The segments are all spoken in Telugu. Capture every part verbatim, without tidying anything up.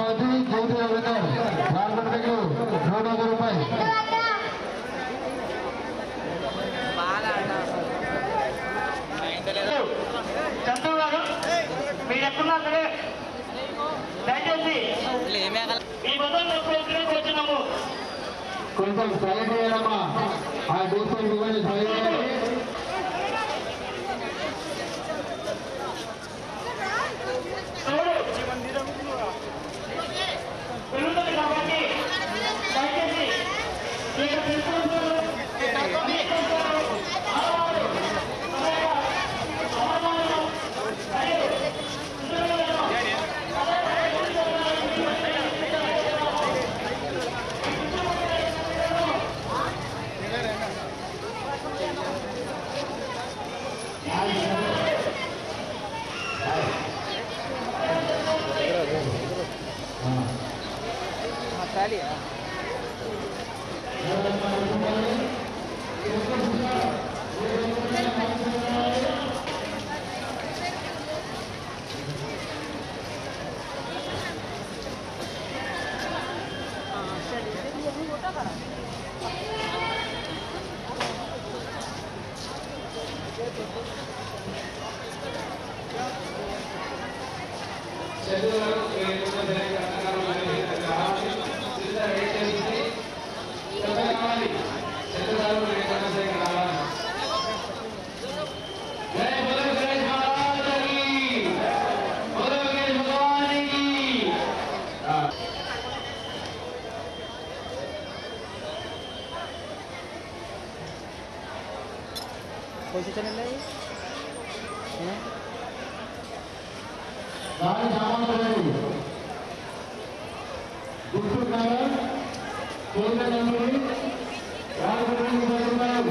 గణపతి జ్యోతి రవికర్ మార్కెట్కు నూట ఒక రూపాయలు. చంద్రు గారు మీరు ఎక్కడున్నారు సరే దయచేసి ఈ బదులు వచ్చినాము కొంచెం సైడ్ చేయాలమ్మా. ఆ డీసెంట్ ఇవ్వండి సైడ్ చేయాలి. పెరుగుతుంది కాబట్టి దయచేసి कौन-सी चैनल है ये? गाड़ी जाम करेगी। गुप्त नगर केंद्र नंबर राजपुरी निवासी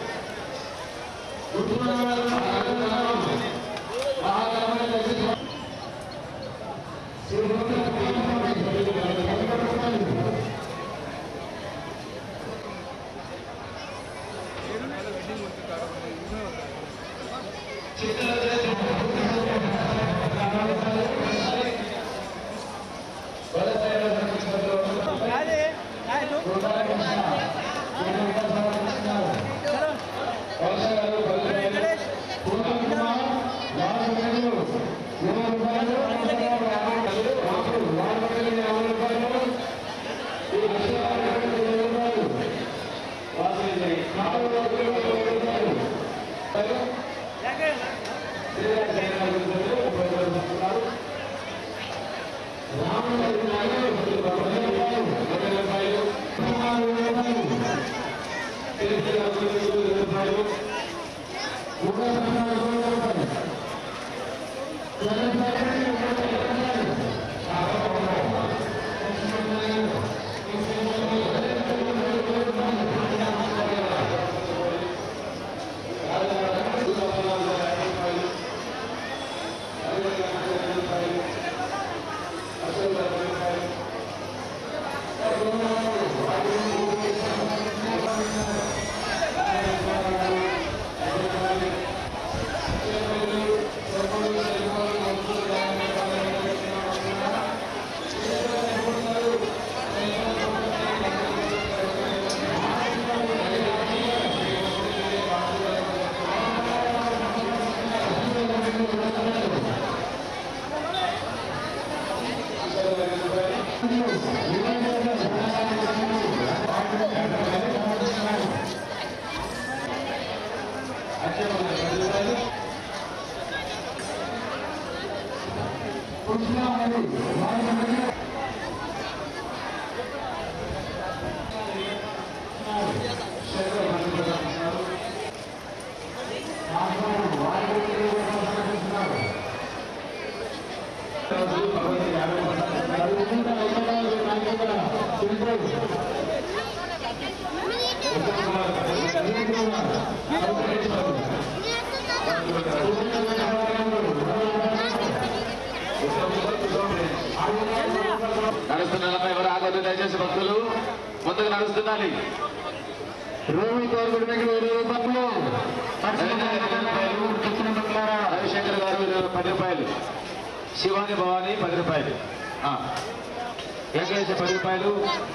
गुप्त नगर महाकाल जैसे నడుస్తున్నపై ఎవరు ఆగొద్దు దయచేసి భక్తులు ముందుకు నడుస్తున్నారు. రవిశంకర్ గారు పది రూపాయలు, శివాని భవాని పది రూపాయలు. వెంకటేశ్వర పది రూపాయలు,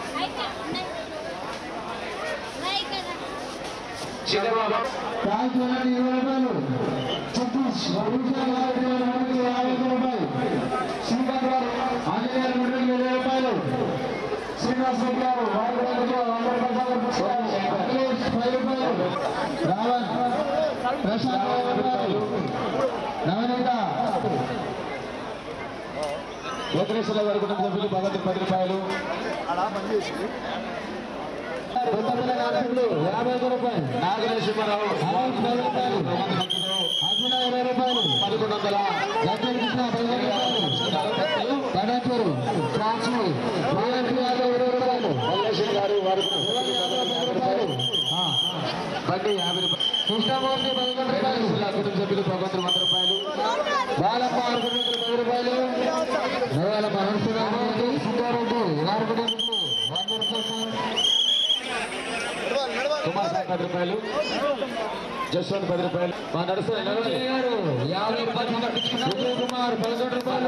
చిన్నబాబు థ్యాంక్స్ ఇరవై రూపాయలు, సతీష్ యాభై రూపాయలు, శ్రీకాంత్ గారు ఆంజనేయ రెండు ఇరవై రూపాయలు, శ్రీనివాస్ రెడ్డి గారు వారి పది రూపాయలు, రావణ్ ప్రశాంత్ ఐదు రూపాయలు, నవనీత వెంకటేశ్వర గారి కుటుంబ సభ్యులు భగవంతుడు పది రూపాయలు, యాభై రూపాయలు, నాగరేశ్వరరావు పది రూపాయలు, అర్జున ఇరవై రూపాయలు, పదకొండు వందల లక్ష్మీ కృష్ణ పదిహేను రూపాయలు, కడాచూరు సాక్షి యాభై ఇరవై రూపాయలు, మల్లేశ్వర్ గారు వారి రూపాయలు, బండి యాభై రూపాయలు, కృష్ణమూర్తి పదకొండు రూపాయలు, కుటుంబ సభ్యులు భగవంతుడు వంద రూపాయలు, బాలమ్మ ఆరుగురు పది రూపాయలు, నేల మహర్షిరామూర్తి సుబ్బారెడ్డి వారి కుటుంబం వంద రూపాయలు, కుమార్ సార్ పది రూపాయలు, జస్వంత్ పది రూపాయలు, మా నడుస్తున్న గారు యాభై రూపాయలు, విజయ్ కుమార్ పదకొండు రూపాయలు,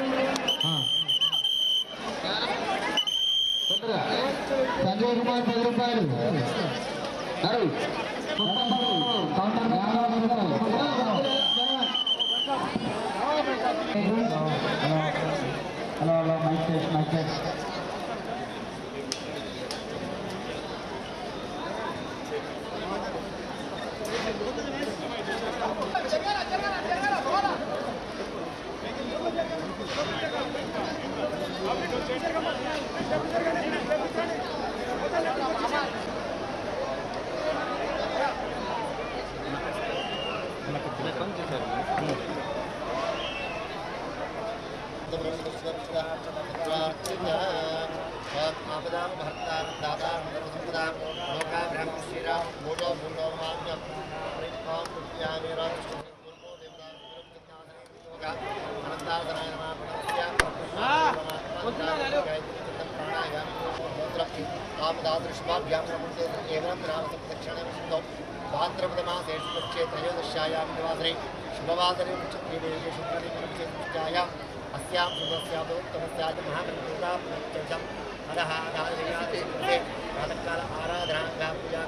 సంజయ్ కుమార్ పది రూపాయలు, నడు కౌంటర్ యాభై రూపాయలు. Hello hello mike test mike test त्रयोदश्यायां निवासरे शुभवासरे शुभवासरे अस्यां शुभस्यादोत्तमस्याच महामन्त्रितां हरः आधारयाते प्रातःकाल आराधनां पूजा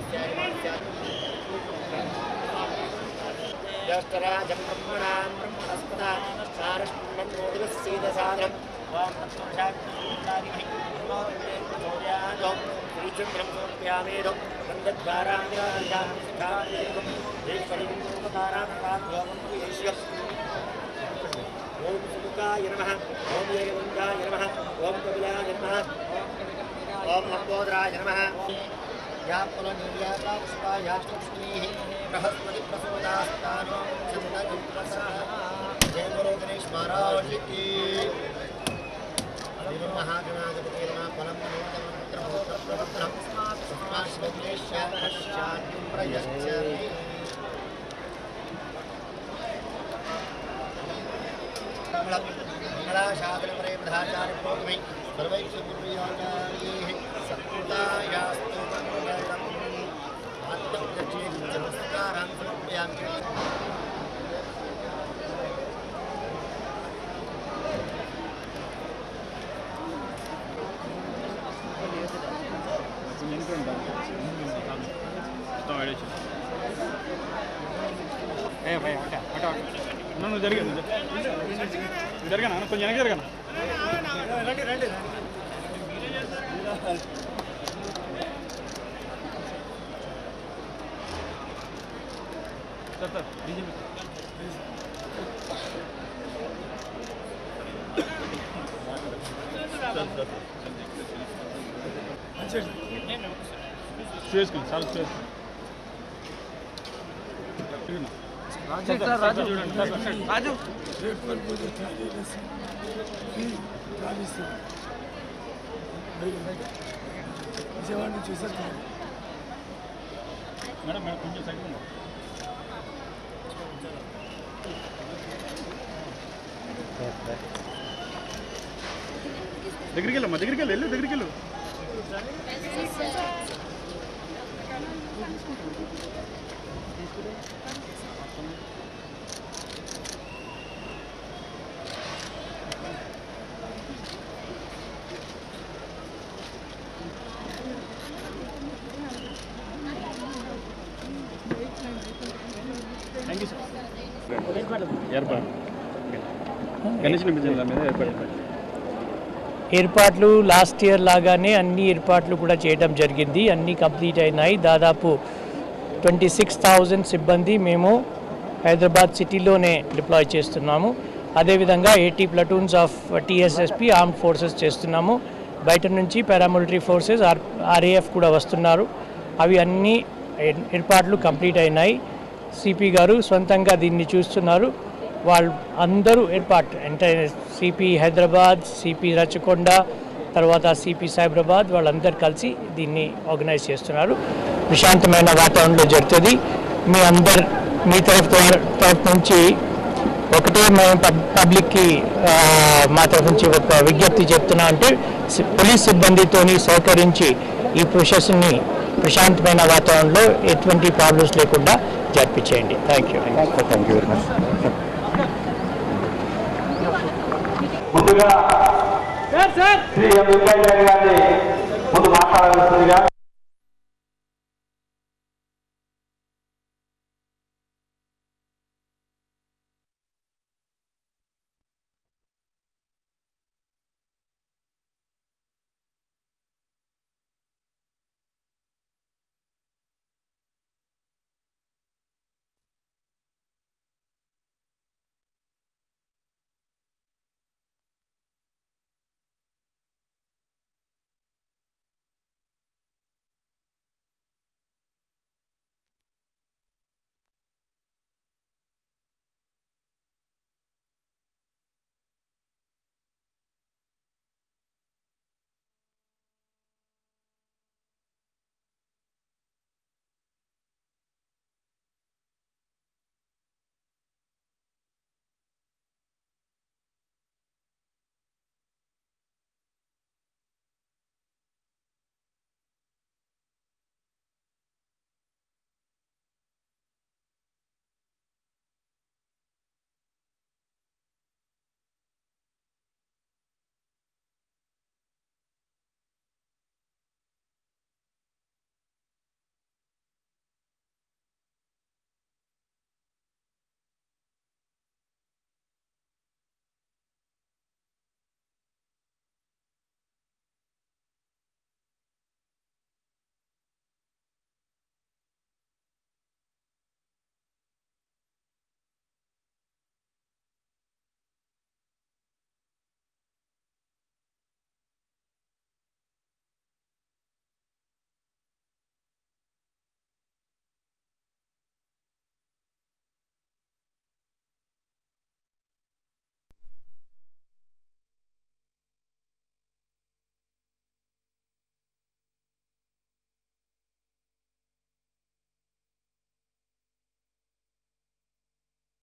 ज्येष्ठराजं ब्रह्मणां ब्रह्मणस्पदा सारस्मन्नोदिवस्येदसादरम् ॐ तत्पुरुषादिभिः श्रीचन्द्रं समर्पयामेदं ओम सुमुखाय नमः, ओम येगवंगाय नमः, ओम कपिलाय नमः, ओम लंबोदराय नमः। या पुनर्निर्याता पुष्पायाष्टमीः बृहस्पति प्रसूदास्तानो चन्द्रजुप्रसाः जय गुरु गणेश महाराज की। महागणाधिपति नमः फलं नमोतमन्त्रमोत्रप्रवर्तनं तस्माश्वक्लेश्याश्चाद्यं प्रयच्छति। मंगलाशासनपरे प्रधाचार्य प्रोगमे सर्वैश्च गुरुयाचार्यैः सत्कृतायास्तु मङ्गलम् आत्मप्रत्यक्षे नमस्कारान् समर्पयामि। ఏ భయ అట అట నన్ను జరిగింది జరగనా కొంచెం వెనక జరగనా రండి రండి సార్ సార్ డీజే చేసుకుని చాలా చేసుకుని రాజు రాజు విజయవాడ నుంచి చూసారు మేడం మేడం కొంచెం సైడ్ ఉందా దగ్గరికి వెళ్ళమ్మా దగ్గరికి వెళ్ళి వెళ్ళు దగ్గరికి వెళ్ళు ఏర్పాటు గణేష్ నిమజ్జనం మీద ఏర్పాటు ఏర్పాట్లు లాస్ట్ ఇయర్ లాగానే అన్ని ఏర్పాట్లు కూడా చేయడం జరిగింది. అన్నీ కంప్లీట్ అయినాయి. దాదాపు ట్వంటీ సిక్స్ థౌజండ్ సిబ్బంది మేము హైదరాబాద్ సిటీలోనే డిప్లాయ్ చేస్తున్నాము. అదేవిధంగా eighty platoons of TSSP armed forces చేస్తున్నాము. బయట నుంచి పారామిలిటరీ ఫోర్సెస్ ఆర్ ఆర్ఏఎఫ్ కూడా వస్తున్నారు. అవి అన్ని ఏర్పాట్లు కంప్లీట్ అయినాయి. సిపి గారు సొంతంగా దీన్ని చూస్తున్నారు. వాళ్ళు అందరూ ఏర్పాటు అంటే సిపి హైదరాబాద్, సిపి రచకొండ, తర్వాత సిపి సైబరాబాద్ వాళ్ళందరూ కలిసి దీన్ని ఆర్గనైజ్ చేస్తున్నారు. ప్రశాంతమైన వాతావరణంలో జరుగుతుంది. మీ అందరు మీ తరఫు తరఫు నుంచి ఒకటే మేము పబ్లిక్కి మా తరఫు నుంచి ఒక విజ్ఞప్తి చెప్తున్నా అంటే పోలీస్ సిబ్బందితోని సహకరించి ఈ ప్రొసెస్ని ప్రశాంతమైన వాతావరణంలో ఎటువంటి ప్రాబ్లమ్స్ లేకుండా జరిపించేయండి. Thank you thank you very much. ముందుగా శ్రీ ఎం వెంకయ్య గారిని ముందు మాట్లాడాల్సిందిగా